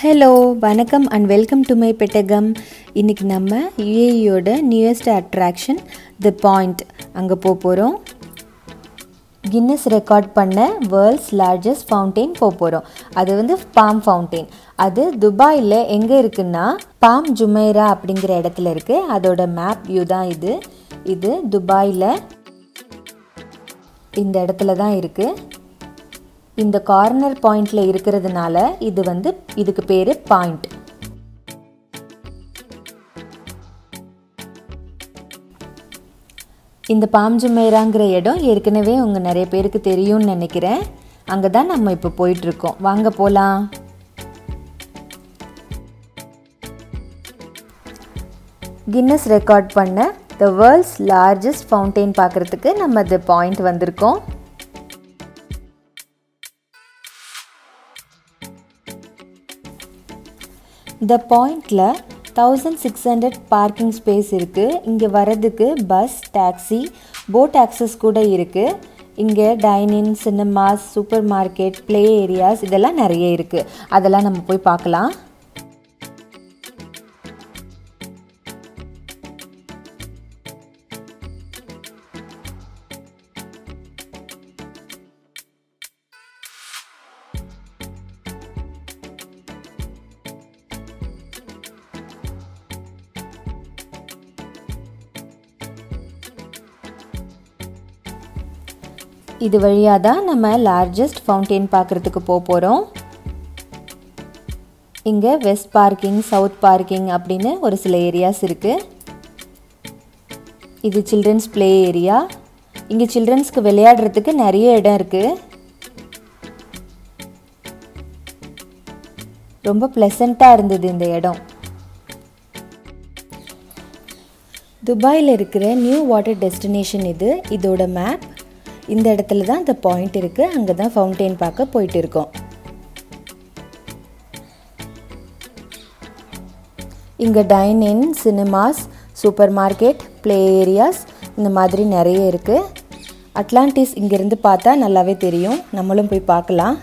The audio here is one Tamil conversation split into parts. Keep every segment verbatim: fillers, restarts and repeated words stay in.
Hello, வணக்கம் and welcome to my Petagam. இன்னைக்கு நம்ம U A E யோட newest attraction The Pointe அங்க போ போறோம். Guinness Record பண்ண world's largest fountain போ போறோம். அது வந்து Palm Fountain. அது துபாயில எங்க இருக்குன்னா Palm Jumeirah அப்படிங்கற இடத்துல இருக்கு. அதோட மேப் வியூ தான் இது. இது துபாயில இந்த இடத்துல தான் இருக்கு. இந்த கார்னர் பாயிண்ட்ல இருக்குறதுனால இது வந்து இதுக்கு பேரு பாயிண்ட். இந்த பாம் ஜுமைராங்கற இடம் ஏற்கனவே உங்க நிறைய பேருக்கு தெரியும்னு நினைக்கிறேன். அங்க தான் நம்ம இப்ப போயிட்டு இருக்கோம். வாங்க போலாம். Guinness Record பண்ண the world's largest fountain பார்க்கிறதுக்கு நம்ம the Pointe வந்திருக்கோம். The Pointe-ல sixteen hundred parking space இருக்கு. இங்க வரதுக்கு பஸ், டாக்ஸி, போட் access கூட இருக்கு. இங்க dining, cinemas, super market, play areas இதெல்லாம் நிறைய இருக்கு. அதெல்லாம் நம்ம போய் பார்க்கலாம். இது வழியா தான் நம்ம லார்ஜஸ்ட் ஃபவுண்டைன் பார்க்கிறதுக்கு போறோம். இங்க வெஸ்ட் பார்க்கிங், சவுத் பார்க்கிங் அப்படினு ஒரு சில ஏரியாஸ் இருக்கு. இது children's play ஏரியா. இங்க childrensக்கு விளையாடுறதுக்கு நிறைய இடம் இருக்கு. ரொம்ப ப்ளசன்ட்டா இருந்தது இந்த இடம். துபாயில இருக்கிற நியூ வாட்டர் டெஸ்டினேஷன் இது. இதோட மேப் இந்த இடத்துல தான் the Pointe இருக்கு. அங்க தான் ஃபவுண்டைன் பார்க்க போயிட்டு இருக்கோம். இங்க dining, cinemas, super market, play areas இந்த மாதிரி நிறைய இருக்கு. அட்லாண்டிஸ் இங்க இருந்து பார்த்தா நல்லாவே தெரியும். நம்மளும் போய் பார்க்கலாம்.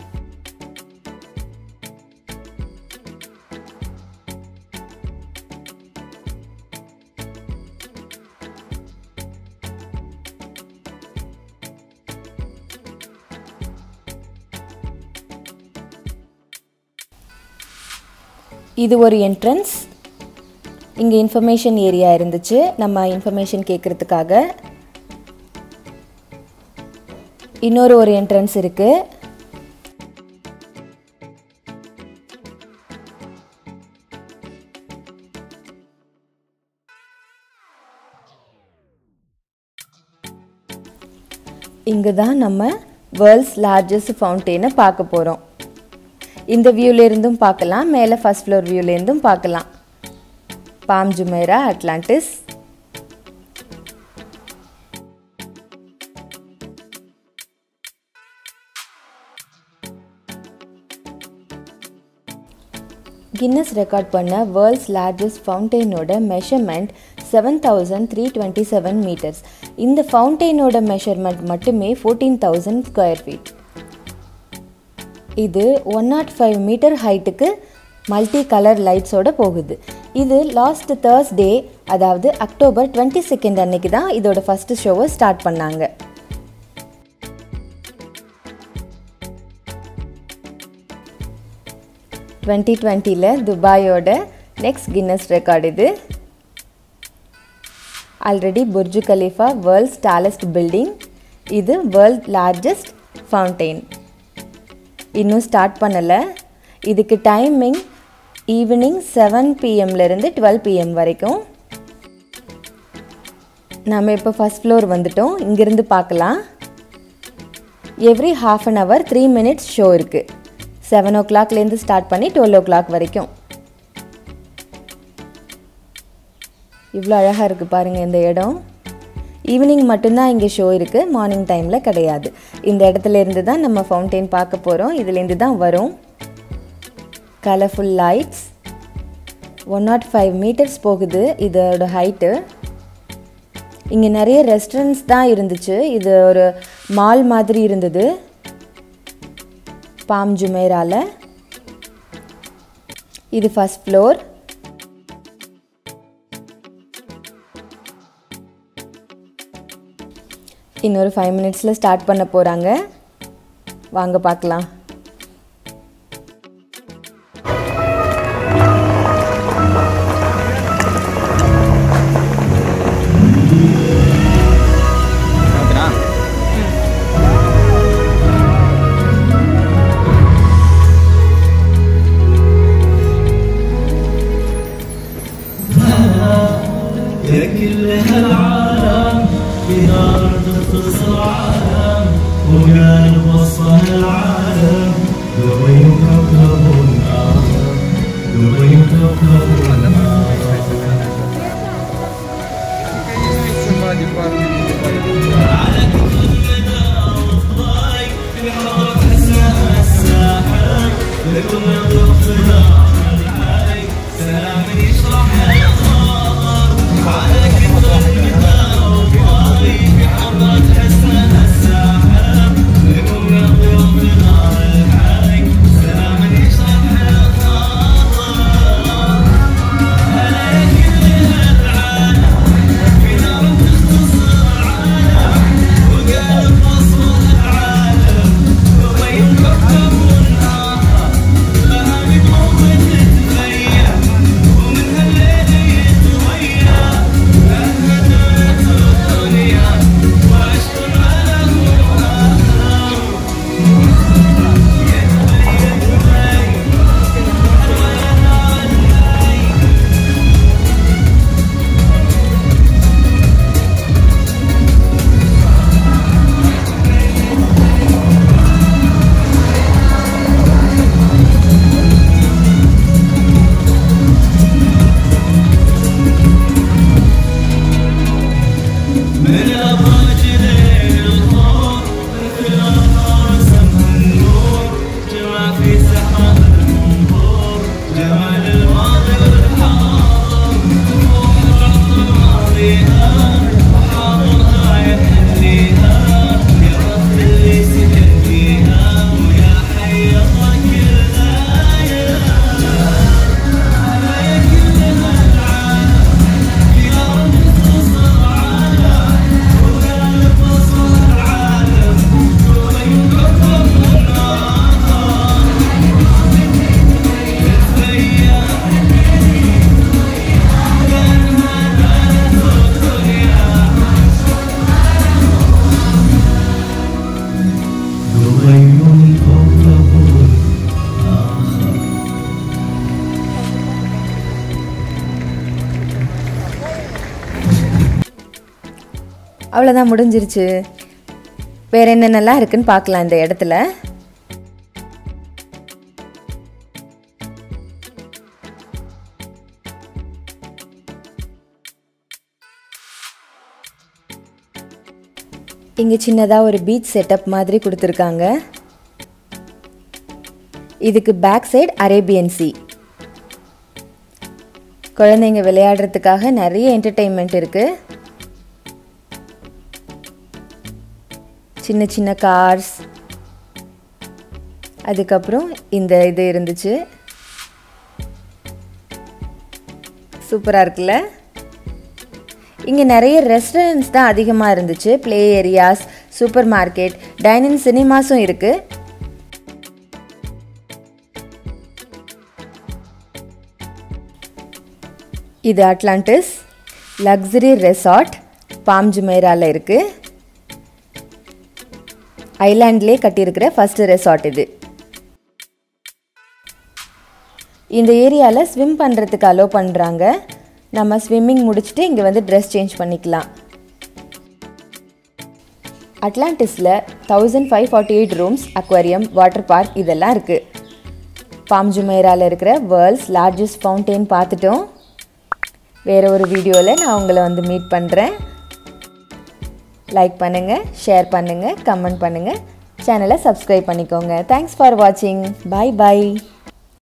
இது ஒரு என்ட்ரன்ஸ். இங்க இன்ஃபர்மேஷன் ஏரியா இருந்துச்சு. நம்ம இன்ஃபர்மேஷன் கேட்கிறதுக்காக இன்னொரு ஒரு என்ட்ரன்ஸ் இருக்கு. இங்க தான் நம்ம வேர்ல்ட்ஸ் லார்ஜஸ்ட் ஃபவுண்டைனை பார்க்க போறோம். இந்த வியூல இருந்தும் பார்க்கலாம், மேலே ஃபர்ஸ்ட் ஃப்ளோர் வியூல இருந்தும் பார்க்கலாம். Palm Jumeirah, Atlantis. Guinness record பண்ண வேர்ல்ட்ஸ் லார்ஜஸ்ட் ஃபவுண்டைனோட measurement seven thousand three hundred twenty-seven metres. இந்த ஃபவுண்டைனோட மெஷர்மெண்ட் மட்டுமே fourteen thousand ஸ்கொயர் ஃபீட். இது one oh five மீட்டர் ஹைட்டுக்கு மல்டி கலர் லைட்ஸோட போகுது. இது லாஸ்ட் Thursday, அதாவது அக்டோபர் twenty-second அன்னைக்கு தான் இதோட ஃபர்ஸ்ட் ஷோவை ஸ்டார்ட் பண்ணாங்க. twenty twenty-ல துபாயோட நெக்ஸ்ட் கின்னஸ் ரெக்கார்ட் இது. Already Burj Khalifa world's tallest building. இது வேர்ல்ட் லார்ஜஸ்ட் ஃபவுண்டைன். இன்னும் ஸ்டார்ட் பண்ணல. இதுக்கு timing evening seven p m ல இருந்து twelve p m வரைக்கும். நாம இப்போ ஃபர்ஸ்ட் ஃப்ளோர் வந்துட்டோம். இங்க இருந்து பார்க்கலாம். Every half an hour three minutes show இருக்கு. seven o'clock ல இருந்து ஸ்டார்ட் பண்ணி twelve o'clock வரைக்கும். இவ்வளவு அழகா இருக்கு பாருங்க இந்த இடம். ஈவினிங் மட்டும்தான் இங்கே ஷோ இருக்கு, மார்னிங் டைம்ல கிடையாது. இந்த இடத்துல இருந்து தான் நம்ம ஃபவுண்டைன் பார்க்க போறோம். இதுல இருந்து தான் வரும். Colourful lights. one oh five metres போகுது இதோட ஹைட். இங்க நிறைய ரெஸ்டாரண்ட்ஸ் தான் இருந்துச்சு. இது ஒரு மால் மாதிரி இருந்தது. பாம் ஜுமைரால இது ஃபர்ஸ்ட் ஃப்ளோர். இன்னொரு ஃபைவ் மினிட்ஸில் ஸ்டார்ட் பண்ண போகிறாங்க. வாங்க பார்க்கலாம். அவ்வளோதான், முடிஞ்சிருச்சு. வேறு என்னென்னலாம் இருக்குன்னு பார்க்கலாம் இந்த இடத்துல. இங்கே சின்னதாக ஒரு பீச் செட்டப் மாதிரி கொடுத்துருக்காங்க. இதுக்கு பேக் சைடு அரேபியன் சி. குழந்தைங்க விளையாடுறதுக்காக நிறைய என்டர்டெயின்மெண்ட் இருக்குது. சின்ன சின்ன கார்ஸ், அதுக்கப்புறம் இந்த இது இருந்துச்சு. சூப்பராக இருக்குல்ல. இங்கே நிறைய ரெஸ்டாரண்ட்ஸ் தான் அதிகமாக இருந்துச்சு. Play areas, super market, dining, சினிமாஸும் இருக்குது. இது அட்லாண்டிஸ் லக்ஸரி ரெசார்ட் பாம் ஜுமைரால இருக்குது. ஐலாண்ட்லேயே கட்டியிருக்கிற ஃபர்ஸ்ட் ரெசார்ட் இது. இந்த ஏரியாவில் ஸ்விம் பண்ணுறதுக்கு அலோவ் பண்ணுறாங்க. நம்ம ஸ்விம்மிங் முடிச்சுட்டு இங்கே வந்து ட்ரெஸ் சேஞ்ச் பண்ணிக்கலாம். அட்லாண்டிஸில் thousand five forty eight rooms, aquarium, water park இதெல்லாம் இருக்குது. பாம் ஜுமைரால இருக்கிற வேர்ல்ட்ஸ் லார்ஜஸ்ட் ஃபவுண்டெயின் பார்த்துட்டோம். வேறு ஒரு வீடியோவில் நான் உங்களை வந்து மீட் பண்ணுறேன். லைக் பண்ணுங்கள், ஷேர் பண்ணுங்கள், கமெண்ட் பண்ணுங்கள், சேனலை சப்ஸ்கிரைப் பண்ணிக்கோங்க. தேங்க்ஸ் ஃபார் வாட்சிங். பாய் பாய்.